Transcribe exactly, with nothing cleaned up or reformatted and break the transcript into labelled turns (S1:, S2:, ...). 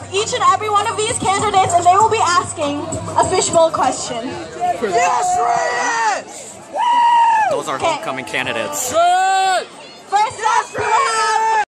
S1: each and every one of these candidates, and they will be asking a fishbowl question.
S2: Yes, Reyes!
S3: Those are
S1: Okay.
S3: homecoming candidates.
S2: Good!